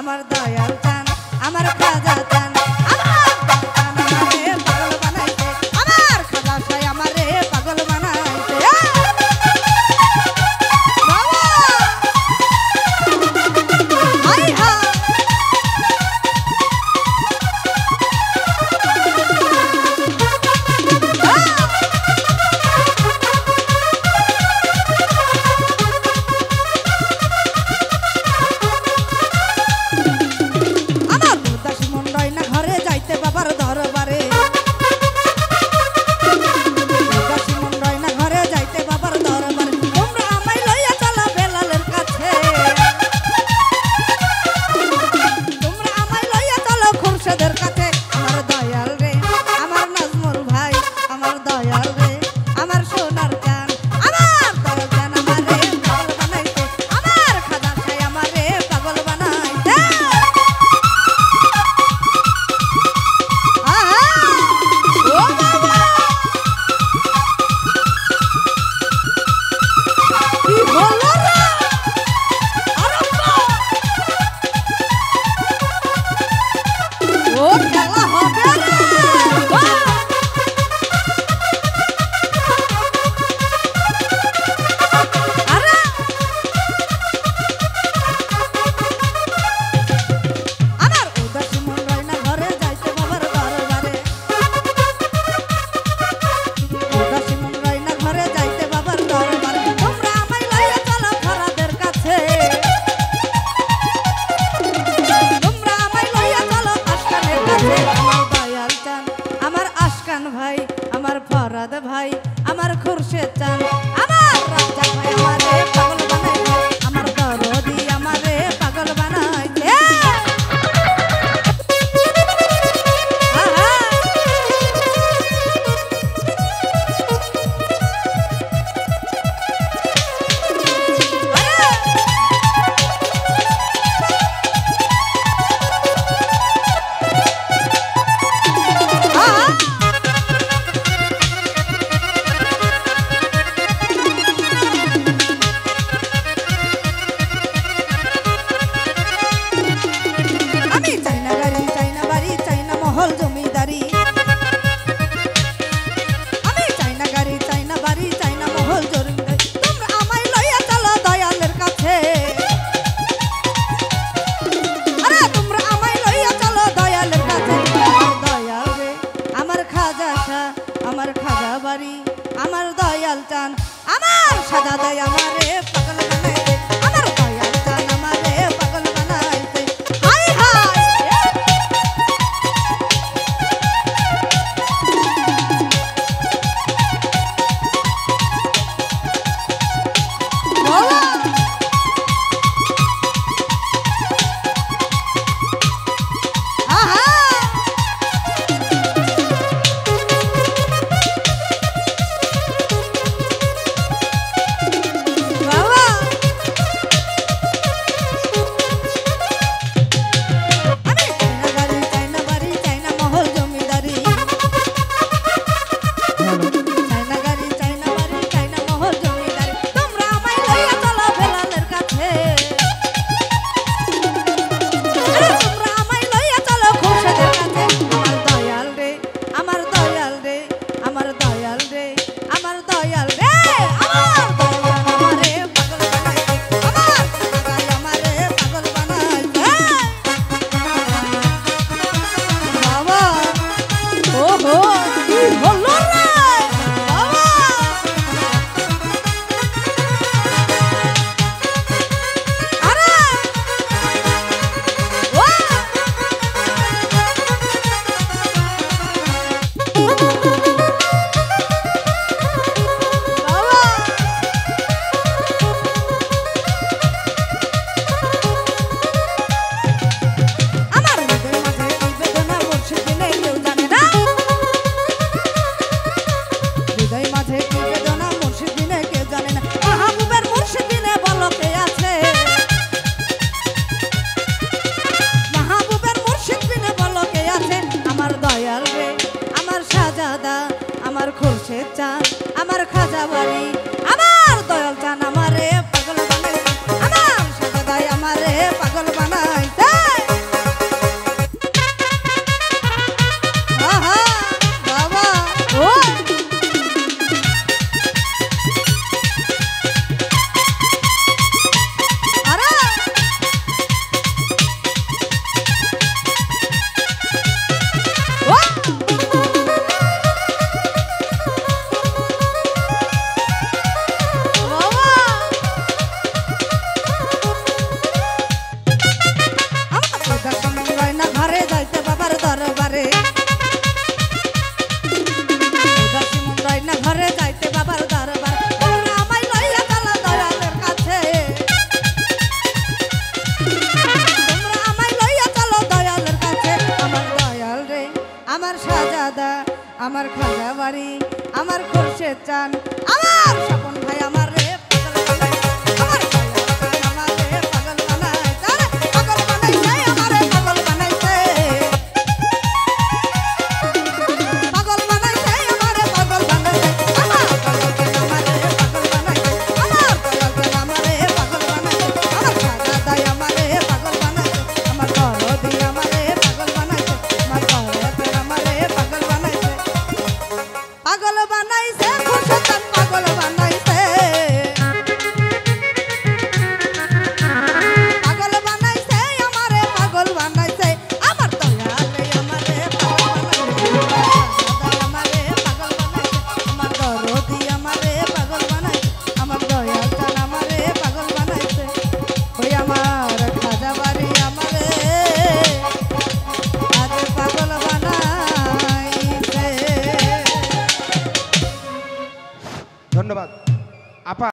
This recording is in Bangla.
আমার দয়াল চান আমার খাজা চান আমার চান আমারে পাগল বানাইছে আমার খাজা সাই আমারে পাগল বানাইছে বাবা হাই হাই ভাই আমার ফরাদ ভাই আমার খুরশেদ চান আমার রাজা ভাই আমারে পাগল বানাইছে আমার দরদি আমারে পাগল বানাইছে আমার খাজা বাড়ি আমার দয়াল চান আমার সাদা দয় আমারে পাগল বানাইছে আমার দয়াল চান আমারে পাগল বানাইছে হাই হাই আমার খুরশেদ চান আমার খাজা বাড়ি আমার দয়াল চান আমারে পাগল বানাইছে আমার সাদা দাই আমারে পাগল বানাইছে আমার খাজা বাড়ি আমার খুরশেদ চান আমার স্বপন ভাই আমার রে পাগল বানাইছে আমার দয়াল চান আমারে পাগল বানাইছে পাগল বানাইছে আমারে পাগল বানাইছে পাগল বানাইছে আমারে পাগল বানাইছে আমার দয়াল চান আমারে পাগল বানাইছে আমার দয়াল চান আমারে পাগল বানাইছে আমার খাজা দাই আমারে পাগল বানাইছে আমার দরদি আমারে পাগল বানাইছে আমার দয়াল আমারে পাগল বানাইছে পাগল বানাইছে খুরশেদ চান পাগল বানাইছে পাগল বানাইছে আমারে পাগল বানাইছে আমার দয়ালে আমারে পাগল বানাইছে আমারে পাগল বানাইছে আমার দরদি আমারে পাগল বানাইছে আমার দয়াল চান আমারে পাগল বানাইছে ওই আমার খাজা বাড়ি আমারে আরে পাগল বানাইছে। ধন্যবাদ।